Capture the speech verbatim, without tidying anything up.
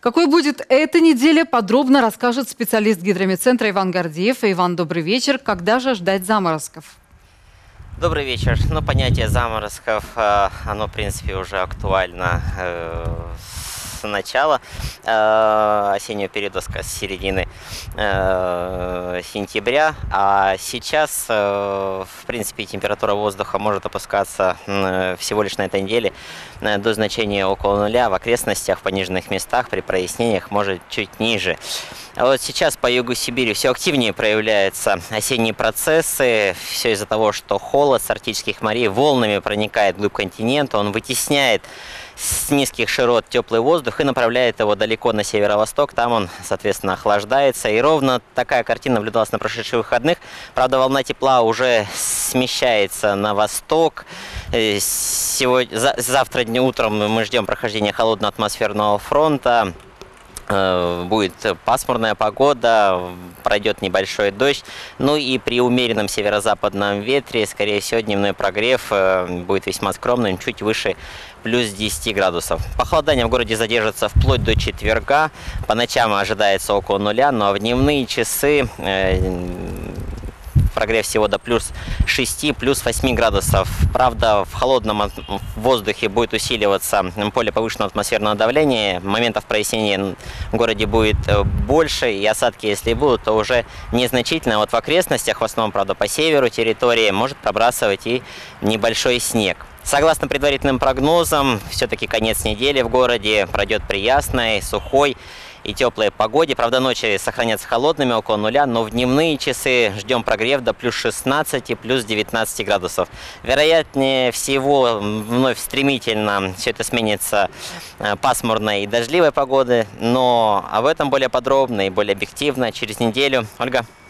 Какой будет эта неделя, подробно расскажет специалист гидромедцентра Иван Гордеев. Иван, добрый вечер. Когда же ждать заморозков? Добрый вечер. Ну, понятие заморозков, оно, в принципе, уже актуально с начала осеннего периода, с середины сентября. А сейчас, в принципе, температура воздуха может опускаться всего лишь на этой неделе до значения около нуля. В окрестностях, в пониженных местах, при прояснениях может чуть ниже. А вот сейчас по югу Сибири все активнее проявляются осенние процессы. Все из-за того, что холод с арктических морей волнами проникает вглубь континента. Он вытесняет с низких широт теплый воздух и направляет его далеко на северо-восток. Там он, соответственно, охлаждается. И ровно такая картина наблюдалась на прошедших выходных. Правда, волна тепла уже смещается на восток. Сегодня, за, завтра днем утром мы ждем прохождения холодного атмосферного фронта. Будет пасмурная погода, пройдет небольшой дождь. Ну и при умеренном северо-западном ветре, скорее всего, дневной прогрев будет весьма скромным, чуть выше плюс десяти градусов. Похолодание в городе задержится вплоть до четверга. По ночам ожидается около нуля, но в дневные часы прогрев всего до плюс шести, плюс восьми градусов. Правда, в холодном воздухе будет усиливаться поле повышенного атмосферного давления. Моментов прояснения в городе будет больше, и осадки, если будут, то уже незначительно. Вот в окрестностях, в основном, правда, по северу территории, может пробрасывать и небольшой снег. Согласно предварительным прогнозам, все-таки конец недели в городе пройдет при ясной, сухой и теплой погоде. Правда, ночи сохранятся холодными, около нуля, но в дневные часы ждем прогрев до плюс шестнадцати, плюс девятнадцати градусов. Вероятнее всего, вновь стремительно все это сменится пасмурной и дождливой погодой, но об этом более подробно и более объективно через неделю. Ольга.